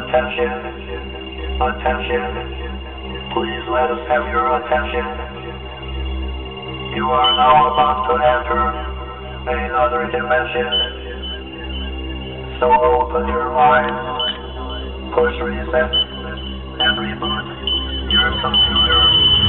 attention, attention. Please let us have your attention. You are now about to enter another dimension. So open your mind, push reset, and reboot your computer.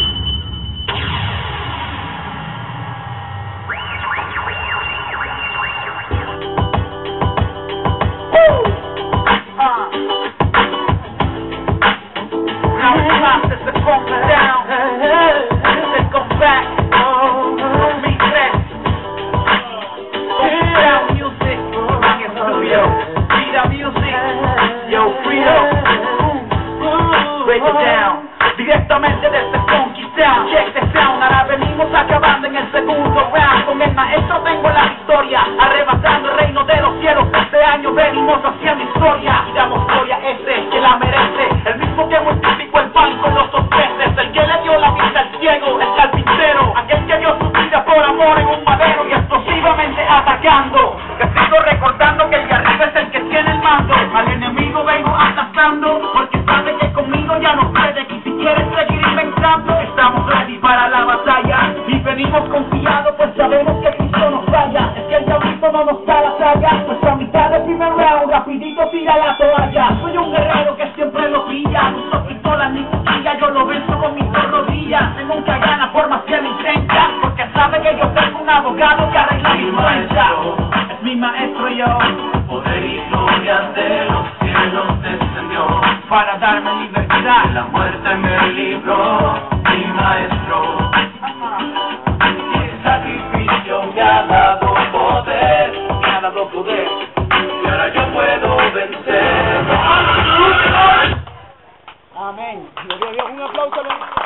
Directamente desde Funky Sound, check the sound. Ahora venimos acabando en el segundo round. Con el maestro tengo la victoria, arrebatando el reino de los cielos. Este año venimos haciendo historia y damos gloria a ese que la merece. El mismo que multiplicó el pan con los 2 peces, el que le dio la vista al ciego, el carpintero, aquel que dio su vida por amor en un madero y explosivamente atacando. Te sigo recordando que el de arriba es el que tiene el mando. Al enemigo vengo aplastando, porque sabe que conmigo ya no puede. Y si quieres seguir inventando, estamos ready para la batalla. Y venimos confiados, pues sabemos que Cristo nos falla. Es que el diablito no nos da la talla, pues a mitad del primer round rapidito tira la toalla. Soy un guerrero que siempre lo pilla, no uso pistola ni cuchilla, yo lo venzo con mis 2 rodillas. Él nunca gana por más que lo intenta, porque sabe que yo tengo un abogado que arregla mi cuenta. Es mi maestro yo, Poder y gloria de los cielos descendió para darme libertad. la muerte me libró, mi maestro. El sacrificio me ha dado poder, Me ha dado poder. y ahora yo puedo vencer. Amén. Gloria a Dios, un aplauso.